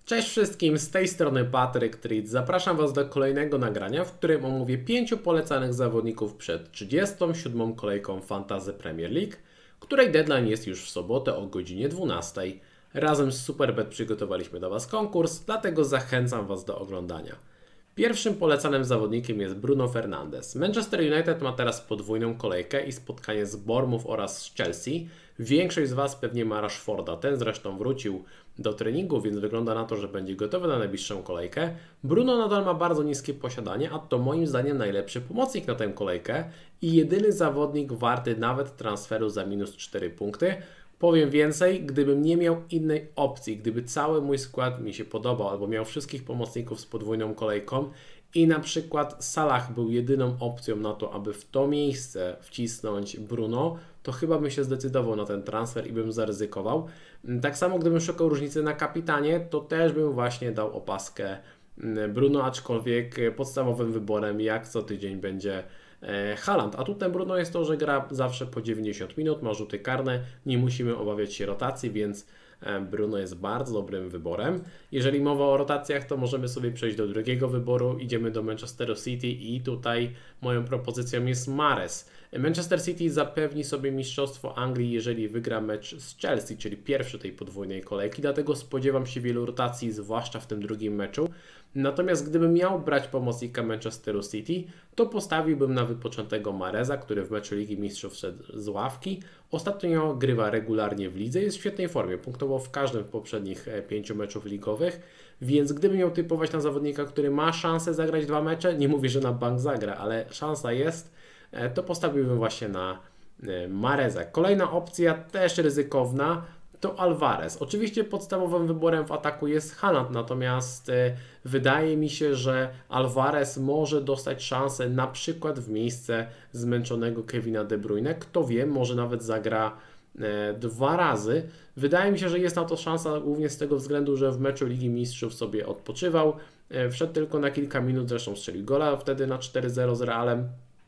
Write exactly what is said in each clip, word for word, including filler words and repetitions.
Cześć wszystkim, z tej strony Patryk Tritz. Zapraszam Was do kolejnego nagrania, w którym omówię pięciu polecanych zawodników przed trzydziestą siódmą kolejką Fantasy Premier League, której deadline jest już w sobotę o godzinie dwunastej. Razem z Superbet przygotowaliśmy dla Was konkurs, dlatego zachęcam Was do oglądania. Pierwszym polecanym zawodnikiem jest Bruno Fernandes. Manchester United ma teraz podwójną kolejkę i spotkanie z Bournemouth oraz z Chelsea. Większość z Was pewnie ma Rashforda, ten zresztą wrócił do treningu, więc wygląda na to, że będzie gotowy na najbliższą kolejkę. Bruno nadal ma bardzo niskie posiadanie, a to moim zdaniem najlepszy pomocnik na tę kolejkę i jedyny zawodnik warty nawet transferu za minus cztery punkty. Powiem więcej, gdybym nie miał innej opcji, gdyby cały mój skład mi się podobał albo miał wszystkich pomocników z podwójną kolejką i na przykład Salah był jedyną opcją na to, aby w to miejsce wcisnąć Bruno, to chyba bym się zdecydował na ten transfer i bym zaryzykował. Tak samo gdybym szukał różnicy na kapitanie, to też bym właśnie dał opaskę Bruno, aczkolwiek podstawowym wyborem jak co tydzień będzie Haaland. A tutaj Bruno jest to, że gra zawsze po dziewięćdziesiąt minut, ma rzuty karne, nie musimy obawiać się rotacji, więc Bruno jest bardzo dobrym wyborem. Jeżeli mowa o rotacjach, to możemy sobie przejść do drugiego wyboru. Idziemy do Manchesteru City i tutaj moją propozycją jest Mahrez. Manchester City zapewni sobie mistrzostwo Anglii, jeżeli wygra mecz z Chelsea, czyli pierwszy tej podwójnej kolejki, dlatego spodziewam się wielu rotacji, zwłaszcza w tym drugim meczu. Natomiast gdybym miał brać pomocnika Manchesteru City, to postawiłbym na wypoczętego Mahreza, który w meczu Ligi Mistrzów szedł z ławki. Ostatnio grywa regularnie w lidze, jest w świetnej formie, punktował w każdym z poprzednich pięciu meczów ligowych, więc gdybym miał typować na zawodnika, który ma szansę zagrać dwa mecze, nie mówię, że na bank zagra, ale szansa jest, to postawiłbym właśnie na Mahreza. Kolejna opcja, też ryzykowna, to Alvarez. Oczywiście podstawowym wyborem w ataku jest Haaland, natomiast y, wydaje mi się, że Alvarez może dostać szansę na przykład w miejsce zmęczonego Kevina De Bruyne. Kto wie, może nawet zagra y, dwa razy. Wydaje mi się, że jest na to szansa głównie z tego względu, że w meczu Ligi Mistrzów sobie odpoczywał. Y, wszedł tylko na kilka minut, zresztą strzelił gola wtedy na cztery zero z Realem.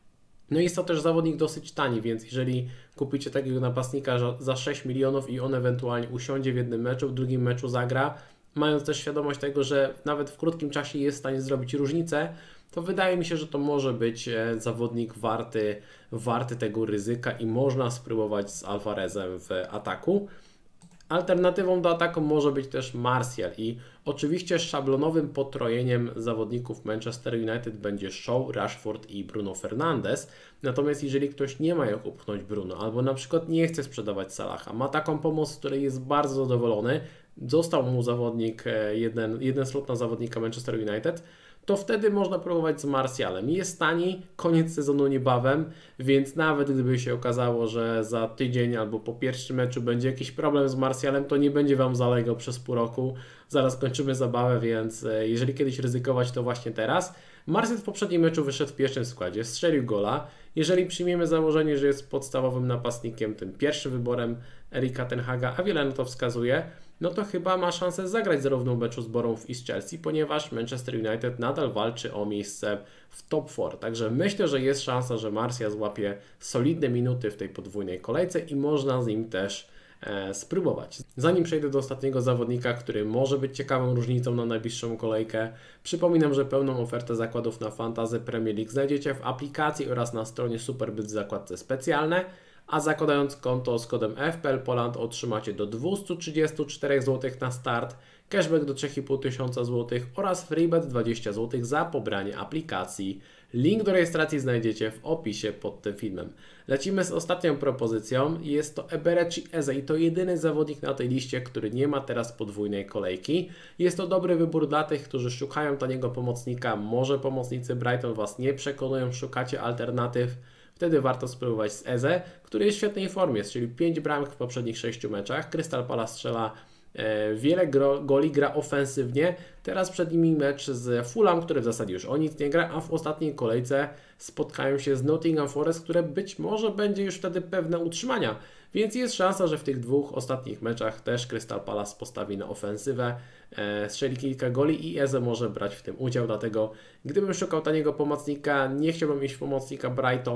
No i jest to też zawodnik dosyć tani, więc jeżeli kupicie takiego napastnika za sześć milionów i on ewentualnie usiądzie w jednym meczu, w drugim meczu zagra, mając też świadomość tego, że nawet w krótkim czasie jest w stanie zrobić różnicę, to wydaje mi się, że to może być zawodnik warty, warty tego ryzyka i można spróbować z Alvarezem w ataku. Alternatywą do ataku może być też Martial i oczywiście szablonowym potrojeniem zawodników Manchester United będzie Shaw, Rashford i Bruno Fernandes. Natomiast jeżeli ktoś nie ma jak upchnąć Bruno albo na przykład nie chce sprzedawać Salaha, ma taką pomoc, z której jest bardzo zadowolony, został mu zawodnik, jeden, jeden slot na zawodnika Manchester United, to wtedy można próbować z Martialem. Jest tani, koniec sezonu niebawem, więc nawet gdyby się okazało, że za tydzień albo po pierwszym meczu będzie jakiś problem z Martialem, to nie będzie Wam zalegał przez pół roku. Zaraz kończymy zabawę, więc jeżeli kiedyś ryzykować, to właśnie teraz. Martial w poprzednim meczu wyszedł w pierwszym składzie, strzelił gola. Jeżeli przyjmiemy założenie, że jest podstawowym napastnikiem, tym pierwszym wyborem Erika ten Haga, a wiele na to wskazuje, no to chyba ma szansę zagrać zarówno w meczu z Bournemouth i z Chelsea, ponieważ Manchester United nadal walczy o miejsce w top cztery. Także myślę, że jest szansa, że Martial złapie solidne minuty w tej podwójnej kolejce i można z nim też e, spróbować. Zanim przejdę do ostatniego zawodnika, który może być ciekawą różnicą na najbliższą kolejkę, przypominam, że pełną ofertę zakładów na Fantasy Premier League znajdziecie w aplikacji oraz na stronie Superbet w zakładce specjalne. A zakładając konto z kodem F P L Poland otrzymacie do dwieście trzydzieści cztery złotych na start, cashback do trzy i pół tysiąca złotych oraz freebet dwadzieścia złotych za pobranie aplikacji. Link do rejestracji znajdziecie w opisie pod tym filmem. Lecimy z ostatnią propozycją. Jest to Eberechi Eze i to jedyny zawodnik na tej liście, który nie ma teraz podwójnej kolejki. Jest to dobry wybór dla tych, którzy szukają taniego pomocnika. Może pomocnicy Brighton Was nie przekonują, szukacie alternatyw. Wtedy warto spróbować z Eze, który jest w świetnej formie, czyli pięć bramek w poprzednich sześciu meczach. Crystal Palace strzela e, wiele gro, goli, gra ofensywnie. Teraz przed nimi mecz z Fulham, który w zasadzie już o nic nie gra, a w ostatniej kolejce spotkają się z Nottingham Forest, które być może będzie już wtedy pewne utrzymania. Więc jest szansa, że w tych dwóch ostatnich meczach też Crystal Palace postawi na ofensywę, e, strzeli kilka goli i Eze może brać w tym udział. Dlatego gdybym szukał taniego pomocnika, nie chciałbym iść w pomocnika Brighton,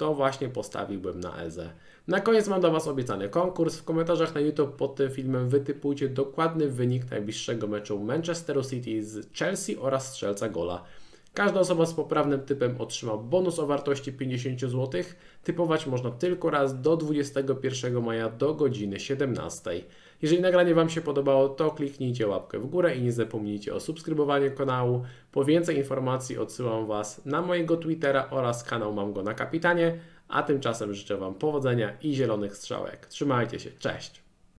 to właśnie postawiłbym na Ezę. Na koniec mam do Was obiecany konkurs. W komentarzach na YouTube pod tym filmem wytypujcie dokładny wynik najbliższego meczu Manchesteru City z Chelsea oraz strzelca gola. Każda osoba z poprawnym typem otrzyma bonus o wartości pięćdziesiąt złotych. Typować można tylko raz do dwudziestego pierwszego maja do godziny siedemnastej. Jeżeli nagranie Wam się podobało, to kliknijcie łapkę w górę i nie zapomnijcie o subskrybowaniu kanału. Po więcej informacji odsyłam Was na mojego Twittera oraz kanał Mam Go na Kapitanie. A tymczasem życzę Wam powodzenia i zielonych strzałek. Trzymajcie się, cześć!